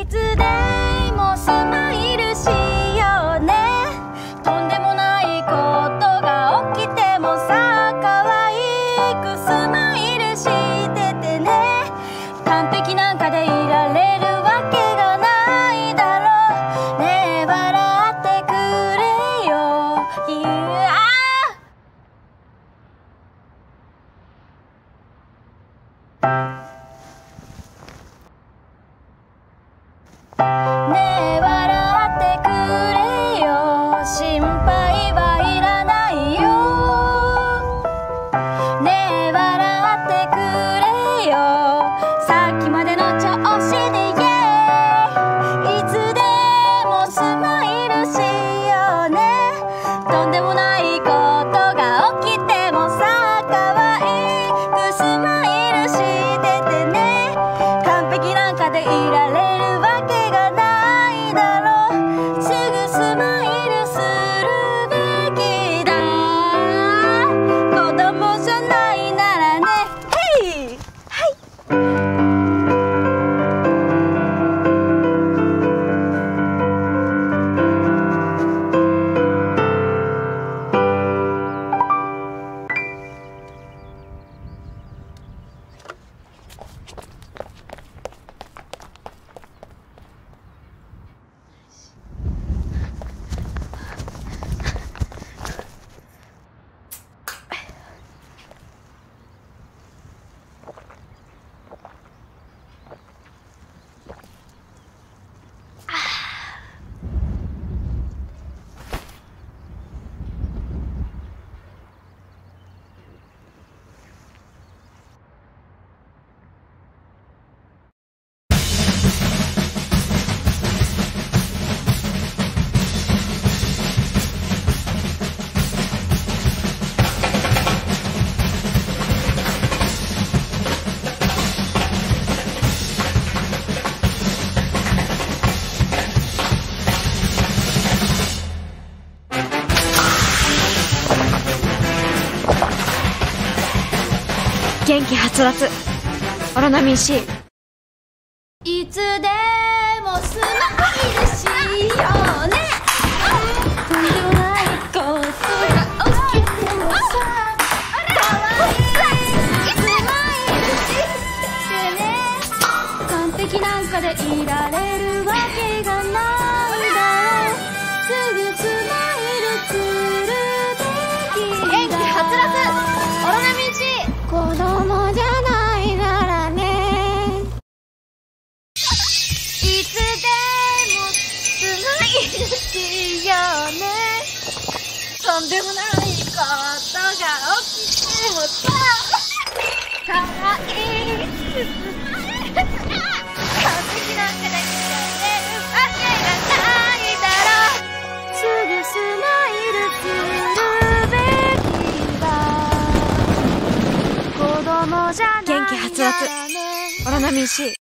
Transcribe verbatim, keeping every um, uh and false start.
いつでもスマイルしようね。とんでもないことが起きてもさ、可愛くスマイルしててね。完璧なんかでいられるわけがないだろう。ねえ笑ってくれよ。いやねえ笑ってくれよ。心配はいらないよ。ねえ笑ってくれよ。さっきまでの調子でイエーイ。いつでもスマイルしようね。とんでもないことが起きてもさ、可愛くスマイルしててね。完璧なんかでいられるわけがないだろう。すぐスマイルするべきだ。子供じゃないならね。ヘイはい。 元気はつらつオロナミン C。 いつでもスマイルしようね。とんでもないことが起きてもさ、可愛いスマイルしてね。完璧なんかでいられるわけがないだろう。すぐスマイルするべきだ。元気はつらつオロナミン C。 子供じゃないならね。いつでもスマイルしようね。とんでもないことが起きてもさ、可愛いスマイル。完璧なんかでいられるわけがないだろう。すぐスマイルするべきだ。子供じゃないならね。 元気はつらつオロナミン C。